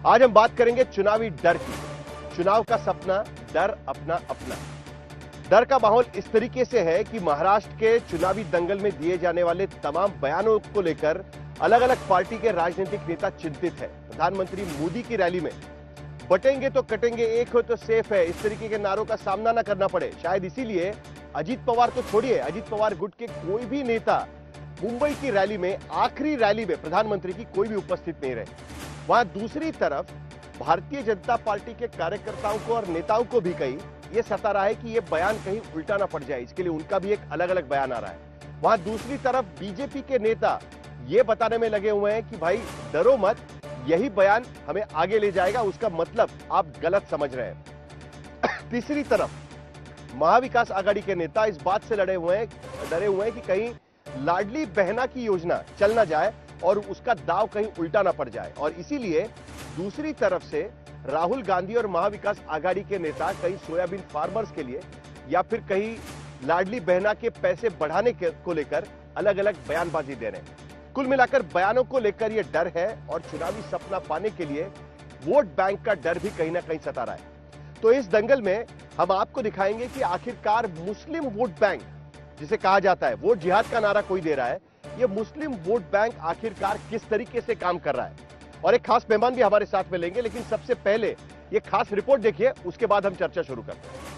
आज हम बात करेंगे चुनावी डर की। चुनाव का सपना, डर अपना अपना। डर का माहौल इस तरीके से है कि महाराष्ट्र के चुनावी दंगल में दिए जाने वाले तमाम बयानों को लेकर अलग अलग पार्टी के राजनीतिक नेता चिंतित है। प्रधानमंत्री मोदी की रैली में बटेंगे तो कटेंगे, एक हो तो सेफ है, इस तरीके के नारों का सामना ना करना पड़े। शायद इसीलिए अजीत पवार तो छोड़िए, अजीत पवार गुट के कोई भी नेता मुंबई की रैली में, आखिरी रैली में प्रधानमंत्री की कोई भी उपस्थित नहीं रहे। वहां दूसरी तरफ भारतीय जनता पार्टी के कार्यकर्ताओं को और नेताओं को भी कहीं यह सता रहा है कि यह बयान कहीं उल्टा ना पड़ जाए, इसके लिए उनका भी एक अलग अलग बयान आ रहा है। वहां दूसरी तरफ बीजेपी के नेता यह बताने में लगे हुए हैं कि भाई डरो मत, यही बयान हमें आगे ले जाएगा, उसका मतलब आप गलत समझ रहे हैं। तीसरी तरफ महाविकास आघाड़ी के नेता इस बात से डरे हुए हैं कि कहीं लाडली बहना की योजना चल ना जाए और उसका दाव कहीं उल्टा ना पड़ जाए, और इसीलिए दूसरी तरफ से राहुल गांधी और महाविकास आघाड़ी के नेता कहीं सोयाबीन फार्मर्स के लिए या फिर कहीं लाडली बहना के पैसे बढ़ाने को लेकर अलग अलग बयानबाजी दे रहे हैं। कुल मिलाकर बयानों को लेकर यह डर है और चुनावी सपना पाने के लिए वोट बैंक का डर भी कहीं ना कहीं सता रहा है। तो इस दंगल में हम आपको दिखाएंगे कि आखिरकार मुस्लिम वोट बैंक जिसे कहा जाता है, वोट जिहाद का नारा कोई दे रहा है, ये मुस्लिम वोट बैंक आखिरकार किस तरीके से काम कर रहा है। और एक खास मेहमान भी हमारे साथ में लेंगे, लेकिन सबसे पहले ये खास रिपोर्ट देखिए, उसके बाद हम चर्चा शुरू करते हैं।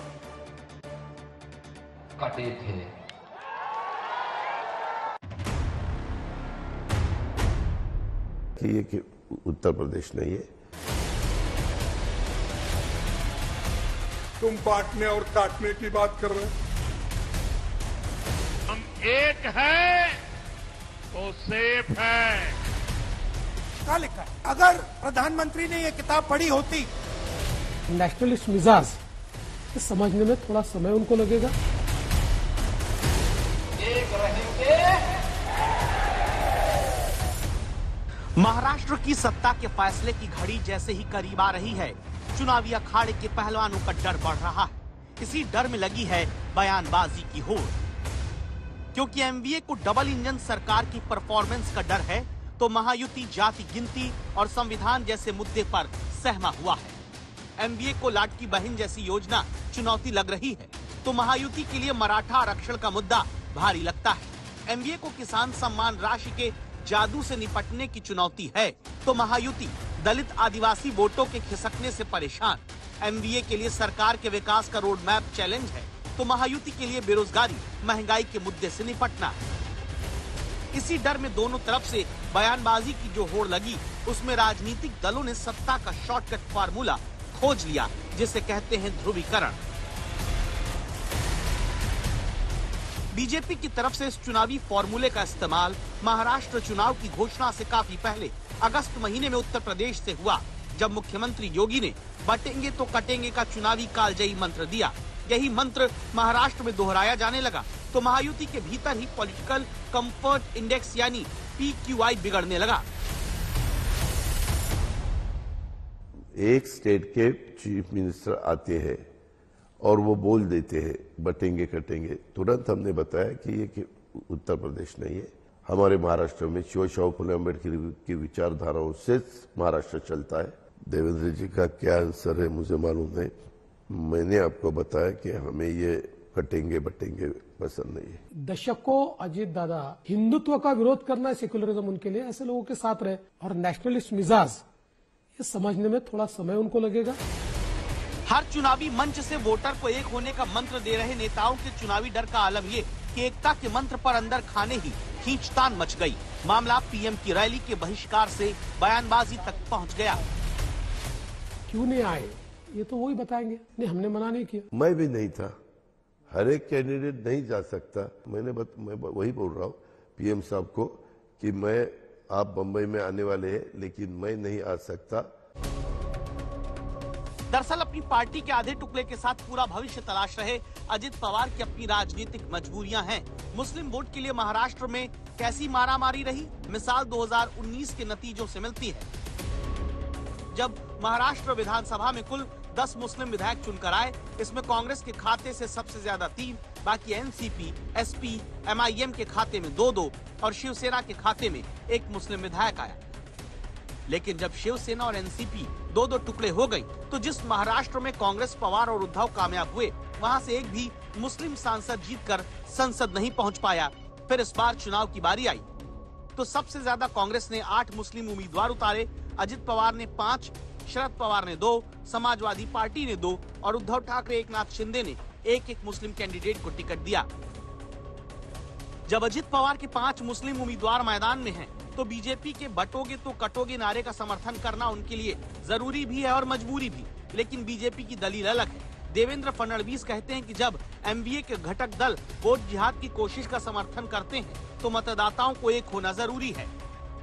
कटे थे ये कि उत्तर प्रदेश नहीं है। तुम बांटने और काटने की बात कर रहे हैं। हम एक है तो सेफ है। क्या लिखा है? अगर प्रधानमंत्री ने यह किताब पढ़ी होती, नेशनलिस्ट मिजाज ये समझने में थोड़ा समय उनको लगेगा। एक रहेंगे। महाराष्ट्र की सत्ता के फैसले की घड़ी जैसे ही करीब आ रही है, चुनावी अखाड़े के पहलवानों का डर बढ़ रहा है। इसी डर में लगी है बयानबाजी की होड़। क्योंकि एमवीए को डबल इंजन सरकार की परफॉर्मेंस का डर है, तो महायुति जाति गिनती और संविधान जैसे मुद्दे पर सहमा हुआ है। एमवीए को लाडकी बहन जैसी योजना चुनौती लग रही है, तो महायुति के लिए मराठा आरक्षण का मुद्दा भारी लगता है। एमवीए को किसान सम्मान राशि के जादू से निपटने की चुनौती है, तो महायुति दलित आदिवासी वोटों के खिसकने से परेशान। एमवीए के लिए सरकार के विकास का रोड मैप चैलेंज है, तो महायुति के लिए बेरोजगारी, महंगाई के मुद्दे से निपटना है। इसी डर में दोनों तरफ से बयानबाजी की जो होड़ लगी, उसमें राजनीतिक दलों ने सत्ता का शॉर्टकट फार्मूला खोज लिया, जिसे कहते हैं ध्रुवीकरण। बीजेपी की तरफ से इस चुनावी फॉर्मूले का इस्तेमाल महाराष्ट्र चुनाव की घोषणा से काफी पहले अगस्त महीने में उत्तर प्रदेश से हुआ, जब मुख्यमंत्री योगी ने बटेंगे तो कटेंगे का चुनावी कालजयी मंत्र दिया। यही मंत्र महाराष्ट्र में दोहराया जाने लगा, तो महायुति के भीतर ही पॉलिटिकल कंफर्ट इंडेक्स यानी पीक्यूआई बिगड़ने लगा। एक स्टेट के चीफ मिनिस्टर आते हैं और वो बोल देते हैं बटेंगे कटेंगे, तुरंत हमने बताया कि ये कि उत्तर प्रदेश नहीं है। हमारे महाराष्ट्र में शिवशाहू फुले अम्बेडकर की विचारधाराओं से महाराष्ट्र चलता है। देवेंद्र जी का क्या आंसर है मुझे मालूम नहीं। मैंने आपको बताया कि हमें ये कटेंगे बटेंगे पसंद नहीं है। दशकों अजीत दादा हिंदुत्व का विरोध करना है, सेक्युलरिज्म उनके लिए, ऐसे लोगों के साथ रहे। और नेशनलिस्ट मिजाज ये समझने में थोड़ा समय उनको लगेगा। हर चुनावी मंच से वोटर को एक होने का मंत्र दे रहे नेताओं के चुनावी डर का आलम ये कि एकता के मंत्र पर अंदर खाने ही खींचतान मच गई। मामला पीएम की रैली के बहिष्कार से बयानबाजी तक पहुंच गया। क्यों नहीं आए ये तो वही बताएंगे। नहीं, हमने मना नहीं किया। मैं भी नहीं था, हर एक कैंडिडेट नहीं जा सकता। मैं वही बोल रहा हूँ पीएम साहब को कि आप बंबई में आने वाले हैं, लेकिन मैं नहीं आ सकता। दरअसल अपनी पार्टी के आधे टुकड़े के साथ पूरा भविष्य तलाश रहे अजित पवार की अपनी राजनीतिक मजबूरियां हैं। मुस्लिम वोट के लिए महाराष्ट्र में कैसी मारामारी रही, मिसाल 2019 के नतीजों से मिलती है, जब महाराष्ट्र विधानसभा में कुल 10 मुस्लिम विधायक चुनकर आए। इसमें कांग्रेस के खाते से सबसे ज्यादा 3, बाकी एनसीपी, एसपी, एमआईएम के खाते में 2-2 और शिवसेना के खाते में 1 मुस्लिम विधायक आया। लेकिन जब शिवसेना और एनसीपी दो टुकड़े हो गई, तो जिस महाराष्ट्र में कांग्रेस, पवार और उद्धव कामयाब हुए, वहां से एक भी मुस्लिम सांसद जीतकर संसद नहीं पहुंच पाया। फिर इस बार चुनाव की बारी आई तो सबसे ज्यादा कांग्रेस ने 8 मुस्लिम उम्मीदवार उतारे। अजित पवार ने 5, शरद पवार ने 2, समाजवादी पार्टी ने 2 और उद्धव ठाकरे, एकनाथ शिंदे ने एक मुस्लिम कैंडिडेट को टिकट दिया। जब अजित पवार के 5 मुस्लिम उम्मीदवार मैदान में हैं, तो बीजेपी के बटोगे तो कटोगे नारे का समर्थन करना उनके लिए जरूरी भी है और मजबूरी भी। लेकिन बीजेपी की दलील अलग है। देवेंद्र फडणवीस कहते हैं कि जब एमवीए के घटक दल वोट जिहाद की कोशिश का समर्थन करते हैं, तो मतदाताओं को एक होना जरूरी है।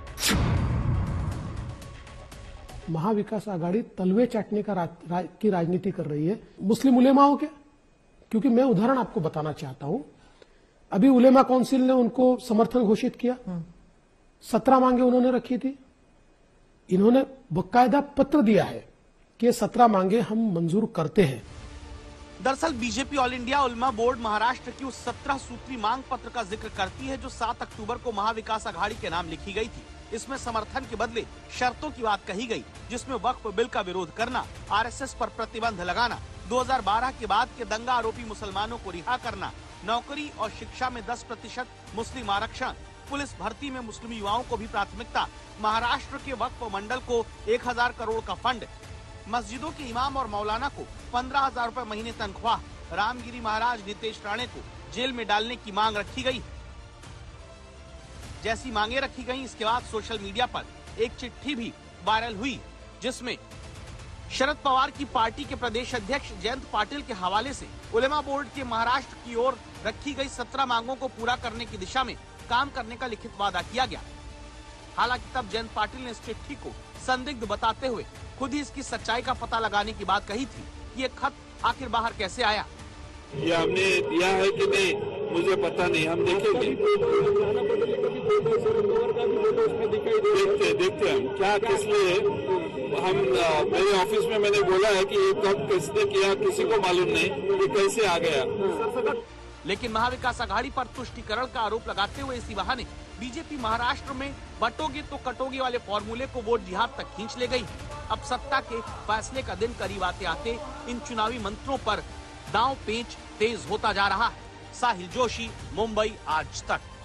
महाविकास आघाड़ी तलवे चाटने की राजनीति कर रही है मुस्लिम उलेमाओं के, क्योंकि मैं उदाहरण आपको बताना चाहता हूं। अभी उलेमा काउंसिल ने उनको समर्थन घोषित किया, 17 मांगे उन्होंने रखी थी। इन्होंने बकायदा पत्र दिया है कि ये 17 मांगे हम मंजूर करते हैं। दरअसल बीजेपी ऑल इंडिया उलमा बोर्ड महाराष्ट्र की उस 17 सूत्री मांग पत्र का जिक्र करती है जो 7 अक्टूबर को महाविकास आघाड़ी के नाम लिखी गई थी। इसमें समर्थन के बदले शर्तों की बात कही गई, जिसमें वक्फ बिल का विरोध करना, आरएसएस पर प्रतिबंध लगाना, 2012 के बाद के दंगा आरोपी मुसलमानों को रिहा करना, नौकरी और शिक्षा में 10% मुस्लिम आरक्षण, पुलिस भर्ती में मुस्लिम युवाओं को भी प्राथमिकता, महाराष्ट्र के वक्फ मंडल को 1000 करोड़ का फंड, मस्जिदों के इमाम और मौलाना को 15,000 रुपए महीने तनख्वाह, रामगिरी महाराज नितेश राणे को जेल में डालने की मांग रखी गई। जैसी मांगे रखी गई, इसके बाद सोशल मीडिया पर एक चिट्ठी भी वायरल हुई, जिसमें शरद पवार की पार्टी के प्रदेश अध्यक्ष जयंत पाटिल के हवाले से उलेमा बोर्ड के महाराष्ट्र की ओर रखी गई 17 मांगों को पूरा करने की दिशा में काम करने का लिखित वादा किया गया। हालांकि तब जयंत पाटिल ने इस चिट्ठी को संदिग्ध बताते हुए खुद ही इसकी सच्चाई का पता लगाने की बात कही थी कि ये खत आखिर बाहर कैसे आया। ये हमने दिया है कि नहीं मुझे पता नहीं, हम देखेंगे, देखते हम क्या किस लिए। हम मेरे ऑफिस में मैंने बोला है कि ये कब किसने किया किसी को मालूम नहीं, ये कैसे आ गया। लेकिन महाविकास आघाड़ी पर तुष्टीकरण का आरोप लगाते हुए इसी बहाने बीजेपी महाराष्ट्र में बटोगे तो कटोगे वाले फॉर्मूले को वोट जिहाद तक खींच ले गई। अब सत्ता के फैसले का दिन करीब आते आते इन चुनावी मंत्रों पर दांव पेच तेज होता जा रहा है। साहिल जोशी, मुंबई आज तक।